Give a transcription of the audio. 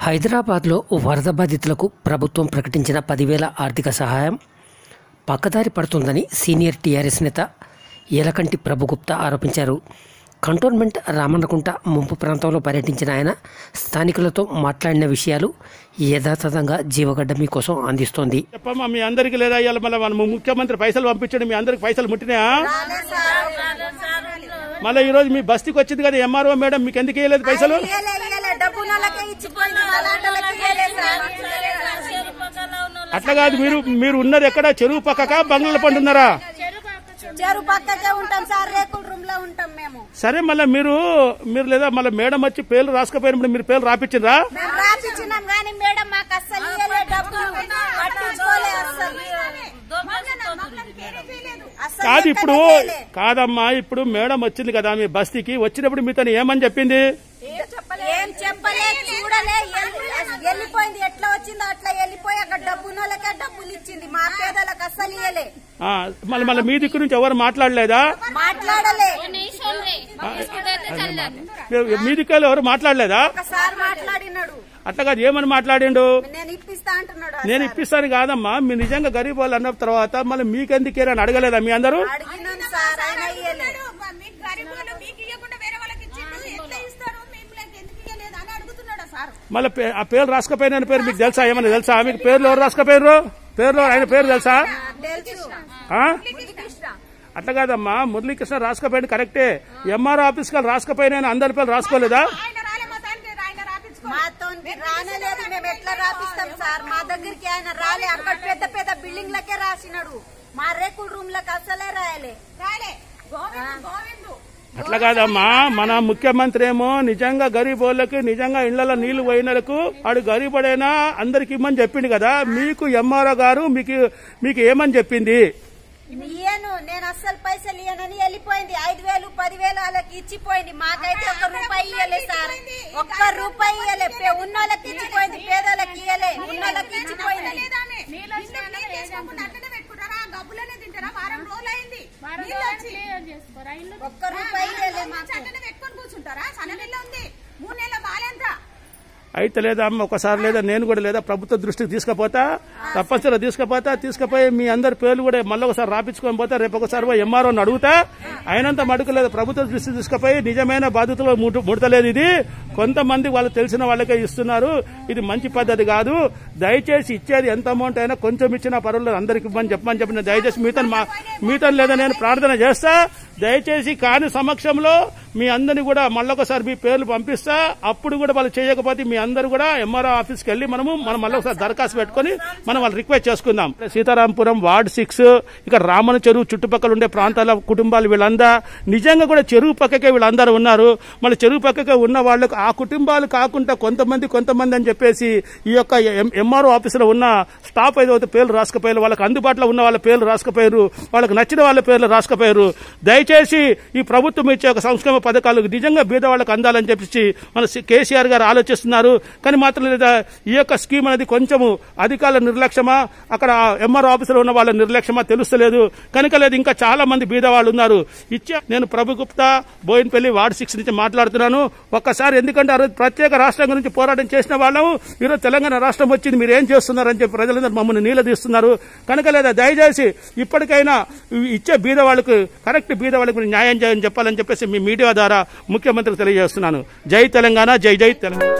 హైదరాబాద్లో వరద బాధితులకు ప్రభుత్వం ప్రకటించిన 10,000 ఆర్థిక సహాయం పక్కదారి పడుతుందని సీనియర్ టీఆర్ఎస్ నేత యలకంటి ప్రభుగుప్తా ఆరోపించారు. కంటోన్మెంట్ రామన్నకుంట ముంపు ప్రాంతంలో పర్యటించిన ఆయన స్థానికులతో మాట్లాడిన విషయాలు యథాతథంగా జీవగడ్డ మీకోసం అందిస్తోంది. చెప్పమ్మా, మీ అందరికీ లేదా ఇవాళ మళ్ళీ మన ముఖ్యమంత్రి పైసలు పంపించండి, మీ అందరికి పైసలు ముట్టినాయా? మళ్ళీ ఈ రోజు మీ బస్తీకి వచ్చింది కదా ఎంఆర్ఓ మేడం, మీకు ఎందుకు ఇవ్వలేదు పైసలు? అట్లా కాదు, మీరు ఉన్నది ఎక్కడ? చెరువు పక్కక బంగ్లాల పండు ఉన్నారా? సరే, మళ్ళీ మీరు లేదా మళ్ళీ మేడం వచ్చి పేర్లు రాసుకపోయినప్పుడు మీరు పేర్లు రాపించిండ్రా? కాదు, ఇప్పుడు కాదమ్మా, ఇప్పుడు మేడం వచ్చింది కదా మీ బస్తీకి, వచ్చినప్పుడు మీతో ఏమని చెప్పింది? ఏం చెప్పలేదు, చూడలే, వెళ్ళిపోయింది. ఎట్లా వచ్చిందో అట్లా వెళ్ళిపోయి అక్కడ డబ్బునోళ్ళకే డబ్బులు ఇచ్చింది, మా పేదలకు అస్సలు ఇయ్యలే. మళ్ళీ మీ దిక్కు నుంచి ఎవరు మాట్లాడలేదా? మాట్లాడలే. మీ దిక్కులో ఎవరు మాట్లాడలేదా? ఒకసారి మాట్లాడినాడు. అట్లా కాదు, ఏమని మాట్లాడిండు? నేను ఇప్పిస్తా అంటున్నాడు. నేను ఇప్పిస్తాను కాదమ్మా, మీరు నిజంగా గరీబ్ వాళ్ళు అన్న తర్వాత మళ్ళీ మీకెందుకేరని అడగలేదా మీ అందరూ? అడిగినాను సార్, ఆయన ఇయ్యలేదు. మళ్ళీ ఆ పేరు రాసుకపోయిన పేరు మీకు తెలుసా? ఏమన్నా తెలుసా మీకు? పేర్లు ఎవరు రాసుకపోయారు? పేర్లు ఆయన పేరు తెలుసా? అట్లా కాదమ్మా, మురళీకృష్ణ రాసుకపోయింది కరెక్టే. ఎంఆర్ఓ ఆఫీస్ కి రాసుకపోయిన అందరి పేర్లు రాసుకోలేదా? రానలేదు, మేము ఎట్లా రాపిస్తాం సార్? మా దగ్గరికి ఆయన రాలే, అక్కడ పెద్ద పెద్ద బిల్డింగ్ లకే రాసినాడు, మా రేకుల రూమ్ లకు అసలే రాయలే. అట్లా కాదమ్మా, మన ముఖ్యమంత్రి ఏమో నిజంగా గరీబ్ వాళ్ళకి, నిజంగా ఇళ్లలో నీళ్లు పోయినలకు ఆడు గరీబుడైనా అందరికి ఇమ్మని చెప్పింది కదా. మీకు ఎంఆర్ఓ గారు మీకు ఏమని చెప్పింది? ఇయ్యను, నేను అస్సలు పైసలు ఇయ్యనని వెళ్ళిపోయింది. 5,000 10,000 వాళ్ళకి ఇచ్చిపోయింది. మాకైతే ఒక్క రూపాయి ఇయ్యలే సార్, ఒక్క రూపాయి ఇయ్యలే. ఉన్నోళ్ళకి ఇచ్చిపోయింది, పేదోళ్ళకి ఇయ్యలే. ఉన్నోళ్ళకి ఇచ్చిపోయింది. ఒక్క రూపాయి ఇయ్యలే. కూర్చుంటారా? సన్ననీళ్ళు ఉంది, 3 నెలల బాలేంత అయితే లేదా అమ్మ, ఒకసారి లేదా నేను కూడా లేదా ప్రభుత్వ దృష్టికి తీసుకుపోతా, తప్పనిసరిగా తీసుకుపోయి మీ అందరి పేర్లు కూడా మళ్ళీ ఒకసారి రాపించుకొని పోతా. రేపు ఒకసారి ఎంఆర్ఓని అడుగుతా, అయినంత మడుకు లేదు ప్రభుత్వ దృష్టికి తీసుకుపోయి నిజమైన బాధ్యతలు ముడతలేదు. ఇది కొంతమంది వాళ్ళు తెలిసిన వాళ్ళకే ఇస్తున్నారు, ఇది మంచి పద్ధతి కాదు. దయచేసి ఇచ్చేది ఎంత అమౌంట్ అయినా కొంచెం ఇచ్చినా పర్వాలేదు, అందరికి ఇవ్వమని చెప్పని దయచేసి మీతో లేదా నేను ప్రార్థన చేస్తా. దయచేసి కాని సమక్షంలో మీ అందరినీ కూడా మళ్ళొకసారి మీ పేర్లు పంపిస్తా. అప్పుడు కూడా వాళ్ళు చేయకపోతే మీ అందరూ కూడా ఎంఆర్ఓ ఆఫీస్కి వెళ్లి మనం మళ్ళీ ఒకసారి దరఖాస్తు పెట్టుకుని మనం వాళ్ళు రిక్వెస్ట్ చేసుకుందాం. సీతారాంపురం వార్డ్ 6 ఇక్కడ రామన చెరువు చుట్టుపక్కల ఉండే ప్రాంతాల కుటుంబాలు వీళ్ళందా నిజంగా కూడా చెరువు పక్కకే వీళ్ళందరూ ఉన్నారు. మళ్ళీ చెరువు పక్కకే ఉన్న వాళ్ళకు ఆ కుటుంబాలు కాకుండా కొంతమంది అని చెప్పేసి ఈ యొక్క ఎంఆర్ఓ ఆఫీసులో ఉన్న స్టాఫ్ ఏదైతే పేర్లు రాసుకుపోయారు, వాళ్ళకి అందుబాటులో ఉన్న వాళ్ళ పేర్లు రాసుకుపోయారు, వాళ్ళకి నచ్చిన వాళ్ళ పేర్లు రాసుకుపోయారు. దయచేసి ఈ ప్రభుత్వం ఇచ్చే ఒక సంక్షేమ పథకాలు నిజంగా బీద వాళ్ళకి అందాలని చెప్పి మన కేసీఆర్ గారు ఆలోచిస్తున్నారు. కానీ మాత్రం లేదా ఈ యొక్క స్కీమ్ అనేది కొంచెము అధికారుల నిర్లక్ష్యమా, అక్కడ ఎంఆర్ఓ ఆఫీసులో ఉన్న వాళ్ళ నిర్లక్ష్యమా తెలుస్తలేదు. కనుక లేదు, ఇంకా చాలా మంది బీద వాళ్ళు ఉన్నారు. నేను ప్రభుగుప్తా బోయినపల్లి వార్డ్ 6 నుంచి మాట్లాడుతున్నాను. ఒక్కసారి ఎందుకంటే ఆ రోజు ప్రత్యేక రాష్ట్రం గురించి పోరాటం చేసిన వాళ్ళము, ఈరోజు తెలంగాణ రాష్ట్రం వచ్చింది, మీరు ఏం చేస్తున్నారని చెప్పి ప్రజలందరూ మమ్మల్ని నీలదీస్తున్నారు. కనుక లేదా దయచేసి ఇప్పటికైనా ఇచ్చే బీద వాళ్ళకు కరెక్ట్ బీద వాళ్ళకు న్యాయం చేయని చెప్పాలని చెప్పేసి మీ మీడియా ద్వారా ముఖ్యమంత్రికి తెలియజేస్తున్నాను. జై తెలంగాణ, జై జై తెలంగాణ.